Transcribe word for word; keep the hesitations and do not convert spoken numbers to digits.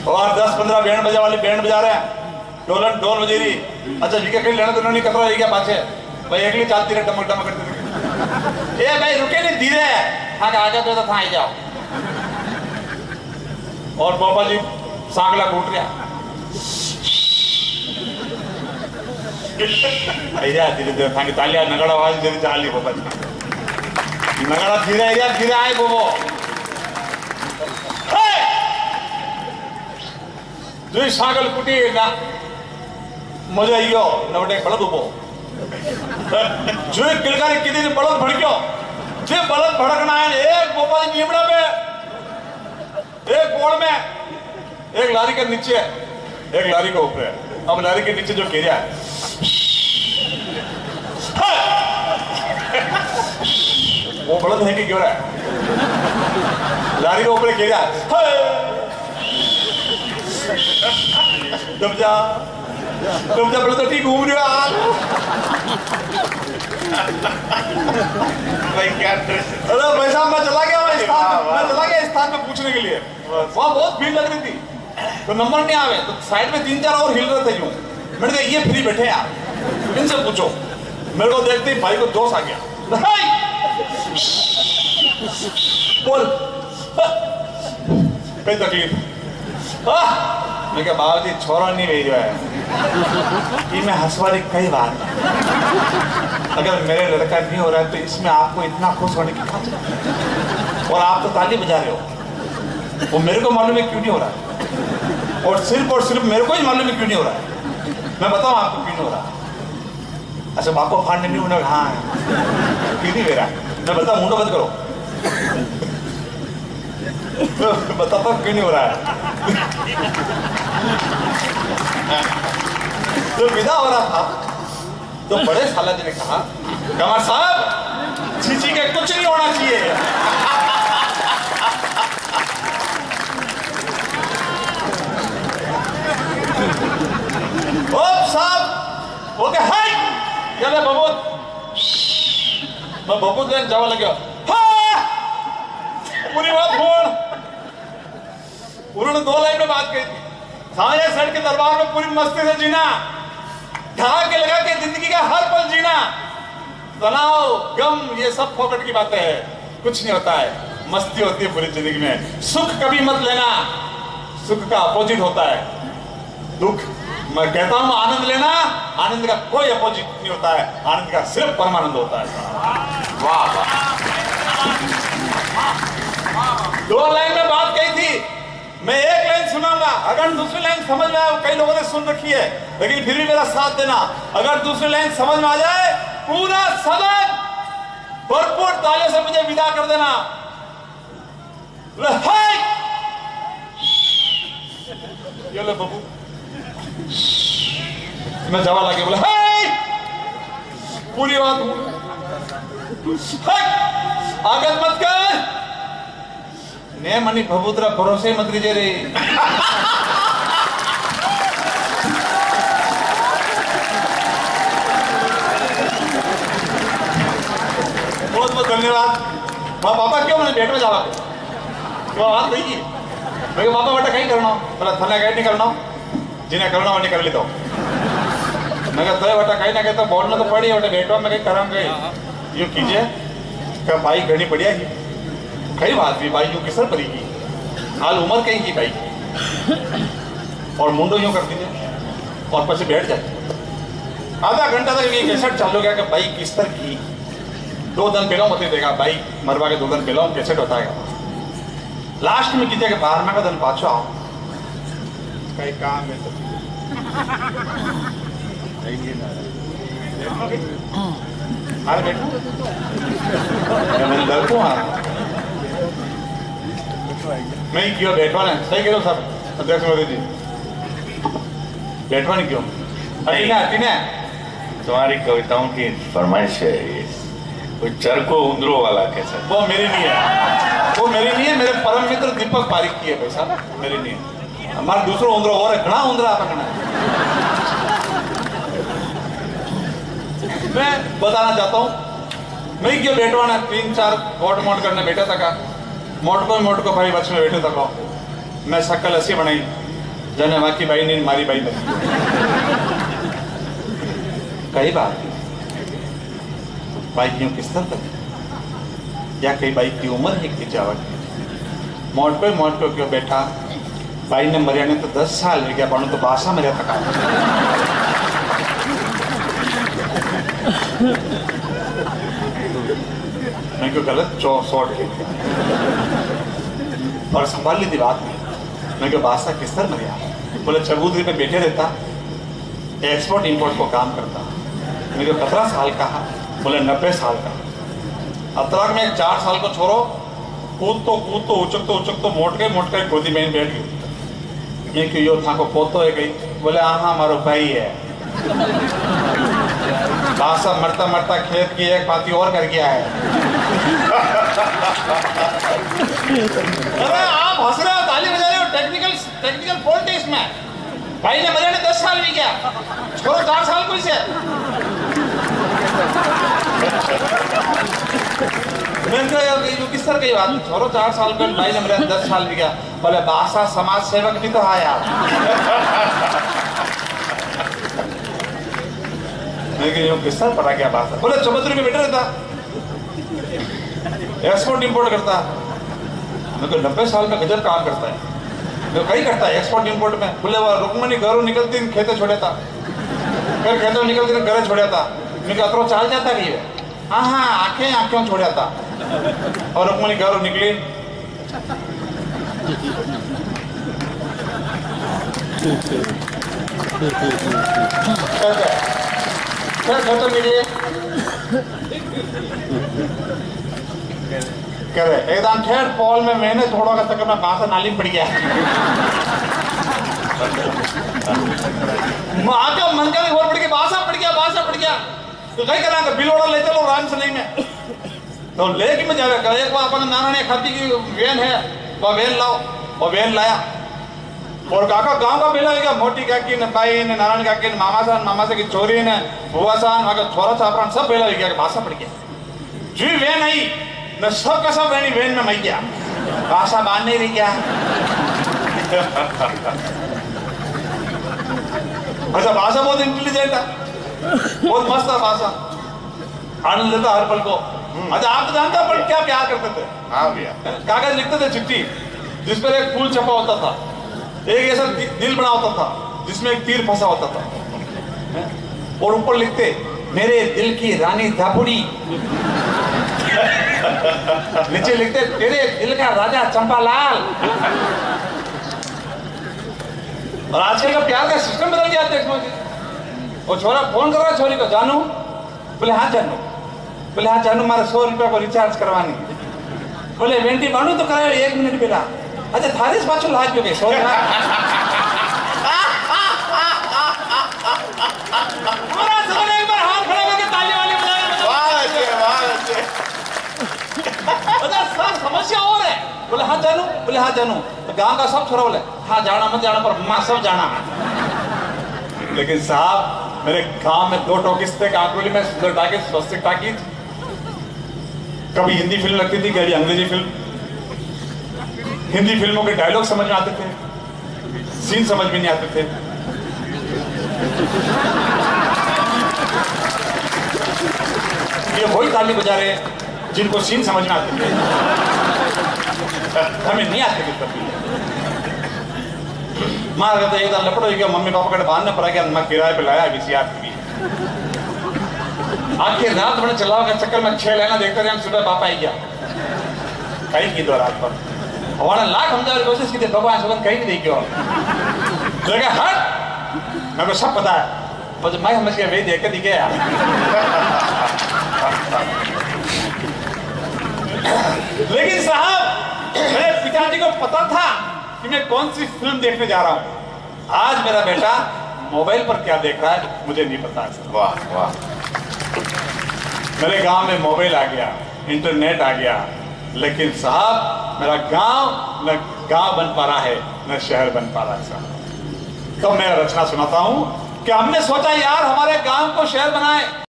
और दस पंद्रह बैंड बजा वाले बैंड बजा रहे हैं, ढोलन ढोल बजे रही। अच्छा जी कहीं लेना तो नहीं कतरा रही क्या पाछे भाई एकली चालती रहे टमक टमक करते ए भाई रुके नहीं धीरे हाँ आगे तो था आई जाओ। और बाबा जी सांगला कूट रहा धीरे धीरे थांगी तालिया नगड़ा आवाज धीरे चाल ली बाबा जी नगड़ा धीरे आया धीरे आए बोबो जो सांगल कुटी ना मजा आइयो नवटे बलद उबो जो किलकारी किदी ने बलद भड़क्यो जे बलद भड़कना है एक बाबा जी नीमड़ा में एक गोड़ में एक लारी के नीचे एक लारी के ऊपर है। अब लारी के नीचे जो घेरिया है वो बलद है कि क्यों रहा है लारी के ऊपर घेरिया दब जा दब जा बलद ठीक घूम रहा भाई क्या अरे भाई साहब मैं चला गया मैं स्थान मैं चला गया स्थान पे पूछने के लिए वहाँ बहुत भीड़ लग रही थी तो नंबर नहीं आवे तो साइड में तीन चार और हिल रहे थे यूं मैंने कहा ये फ्री बैठे यार इनसे पूछो मेरे को देखते ही भाई को जोश आ गया बोल कोई तकलीफ मैं क्या बाबा जी छोरा नहीं भेजो है ये मैं हंसवारी कई बार अगर मेरे लड़का नहीं हो रहा है तो इसमें आपको इतना खुश होने की क्या जरूरत और आप तो ताली बजा रहे हो वो मेरे को मालूम है क्यों नहीं हो रहा है और सिर्फ और सिर्फ मेरे को ही मालूम है क्यों नहीं हो रहा है मैं बताऊं आपको क्यों नहीं हो रहा अच्छा बाप को फाड़ने नहीं होना हाँ क्यों नहीं मेरा मैं बताऊं मुंडो बंद करो बता पर क्यों नहीं हो रहा है तो विदा हो रहा था तो बड़े साला जी ने कहा कमर साहब चीची के कुछ नहीं होना चाहिए ओ साहब वो क्या है क्या मैं बबूत मैं बबूत लेने जावा लगे पूरी बात बोल उन्होंने दो लाइन में बात कही थी सामने सड़ के दरबार में पूरी मस्ती से जीना ढहा के लगा के जिंदगी का हर पल जीना तनाव गम ये सब फोकट की बातें है कुछ नहीं होता है मस्ती होती है पूरी जिंदगी में सुख कभी मत लेना सुख का अपोजिट होता है दुख मैं कहता हूं आनंद लेना आनंद का कोई अपोजिट नहीं होता है आनंद का सिर्फ परमानंद होता है वाह दो लाइन में बात कही थी मैं एक लाइन सुनाऊंगा अगर दूसरी लाइन समझ में आए कई लोगों ने सुन रखी है लेकिन फिर भी मेरा साथ देना अगर दूसरी लाइन समझ में आ जाए पूरा सदन भरपूर तालियों से मुझे विदा कर देना ये ले बाबू मैं जवा लगे बोला पूरी बात आगे मत कर ने मनी भबूतरा भरोसे मत लीजिए रे बहुत बहुत धन्यवाद माँ पापा क्यों मैंने डेट में जावा क्यों बात नहीं की मैं पापा बेटा कहीं करना बोला थाने कहीं नहीं करना जिन्हें करना वो नहीं कर ली तो मैं कहता है बेटा कहीं ना कहीं तो बोलना तो पड़ी बेटा बेटवा में कहीं करांगे यूँ कीजिए क्या भाई घनी बढ़िया ही कई बात भी भाई यूँ किसर पड़ी की हाल उम्र कहीं की भाई और मुंडो यूँ कर दीजिए और पीछे बैठ जाए आधा घंटा तक ये कैसेट चालू गया कि भाई किस तरह की दो दिन पहला मत देगा भाई मरवा के दो दिन पहला कैसेट होता है लास्ट में कीजिए कि बारहवें का दिन पाछो आओ कई काम है तो अरे बैठो मैं डर को आ मैं क्यों बैठवा नहीं सही कह रहे हो सब अध्यक्ष मोदी जी बैठवा नहीं क्यों अटीना अटीना तुम्हारी कविताओं की फरमाइश है ये कोई चरको उंदरो वाला कैसा वो मेरी नहीं है वो मेरी नहीं है मेरे परम मित्र दीपक पारिक की है भाई साहब मेरी नहीं है हमारा दूसरा उंदरो और है घना उंदरा पकड़ना मैं बताना चाहता हूँ मैं क्यों बैठवाना तीन चार वोट मोट करने बैठा था का मोट को मोट को भाई बच में बैठे तक मैं शक्ल ऐसी बनाई जने माँ की बाई नहीं मारी बाई नहीं कई बार बाइक यूं किस तरह तक या कई बाइक की उम्र है की जावट मोट पे मोट पे क्यों बैठा बाई ने मरिया ने तो दस साल हो गया पण तो बासा मरिया तक मैं क्यों गलत चौ शॉर्ट के और संभाल ली थी बात में मैं क्यों बासा किस तरह मरिया बोले चबूतरी में बैठे रहता एक्सपोर्ट इंपोर्ट को काम करता मैं क्यों सत्रह साल का बोले नब्बे साल का अतराक में एक चार साल को छोड़ो कूद तो कूद तो उचक तो उचक तो मोट गए मोट गए गोदी में बैठ गई मैं क्यों यो था को पोतो है गई बोले हाँ हाँ हमारो भाई है बासा मरता मरता खेत की एक पाती और कर गया है अरे आप हंस रहे हो ताली बजा रहे हो टेक्निकल टेक्निकल फॉल्ट है इसमें भाई ने मरे ने दस साल भी गया छोड़ो चार साल कोई से किस तरह की बात छोड़ो चार साल का भाई ने मरे दस साल भी गया बोले बासा समाज सेवक भी तो है यार किस तरह पढ़ा क्या बात है बोले चबूतरी में बैठा रहता एक्सपोर्ट इंपोर्ट करता मेरे को नब्बे साल में गजब काम करता है मैं कहीं करता है एक्सपोर्ट इंपोर्ट में बोले वो रुक्मणी घरों निकलती खेते छोड़े था फिर खेतों निकलती घरे छोड़े था मैं अतरो चाल जाता कि हाँ हाँ आंखें आंखों छोड़ा था और रुक्मणी घरों निकली क्या खत्म मिली करे एकदम ठेठ पॉल में मैंने थोड़ा का तक मैं बासा नाली में पड़ गया माँ का मन का भी और पड़ गया बासा पड़ गया बासा पड़ गया तो कहीं करा बिल ऑर्डर ले चलो राम से नहीं में तो लेके में जावे कर एक बार अपन नाना ने खाती की वैन है वो वैन लाओ वो वैन लाया और काका गांव का बेला होगा मोटी काकी ने बाई ने नारायण काकी ने मामा सान मामा से की चोरी ने बुआ सान वहाँ का छोरा छापरान सब बेला हो गया भाषा पड़ गया जी वैन आई न सब का सब वैनी वैन में मई गया भाषा बांध नहीं रही क्या अच्छा भाषा बहुत इंटेलिजेंट है बहुत मस्त है भाषा आनंद लेता हर पल को अच्छा आप तो जानते हो पर क्या प्यार करते थे हाँ भैया कागज लिखते थे चिट्ठी जिस पर एक फूल छपा होता था एक ऐसा दिल बना होता था जिसमें एक तीर फंसा होता था और ऊपर लिखते मेरे दिल की रानी धापुड़ी नीचे लिखते तेरे दिल का राजा चंपालाल और आजकल का प्यार का सिस्टम बदल गया टेक्नोलॉजी और छोरा फोन कर रहा है छोरी को जानू बोले हाँ जानू बोले हाँ जानू मारे सौ रुपया को रिचार्ज करवानी बोले वेंटी बानू तो कराया एक मिनट बिना अच्छा थारीस पाछो लाज पे सो पूरा सब एक बार हाथ खड़ा करके ताली वाली बजाए वाह अच्छे वाह अच्छे अच्छा सब समस्या और है बोले हाँ जानू बोले हाँ जानू तो गांव का सब छोरा बोले हाँ जाना मत जाना पर माँ सब जाना लेकिन साहब मेरे गांव में दो टॉकीज थे कांकरोली में सुंदर टाकीज स्वस्तिक टाकीज कभी हिंदी फिल्म लगती थी कभी अंग्रेजी फिल्म हिंदी फिल्मों के डायलॉग समझ में आते थे सीन समझ में नहीं आते थे ये वही ताली बजा रहे हैं जिनको सीन समझ में आते थे हमें नहीं आते थे कभी मार कहते एक दान लपट हो गया मम्मी पापा कड़े बांधने पड़ा गया मैं किराए पे लाया वीसीआर टीवी आखिर रात मैंने चलाओ के चक्कर में छह लेना देखते रहे हम सुबह पापा आई गया कहीं की दो रात पर हमारा लाख हम जाने की कोशिश की थी भगवान सुबह कहीं नहीं देखी और लगा हट मेरे को सब पता है पर मैं समझ के वही देख के दिखे यार लेकिन साहब मेरे पिताजी को पता था कि मैं कौन सी फिल्म देखने जा रहा हूँ आज मेरा बेटा मोबाइल पर क्या देख रहा है मुझे नहीं पता है वाह वाह मेरे गांव में मोबाइल आ गया इंटरनेट आ गया लेकिन साहब मेरा गांव न गांव बन पा रहा है न शहर बन पा रहा है साहब तो मैं रचना सुनाता हूं कि हमने सोचा यार हमारे गांव को शहर बनाए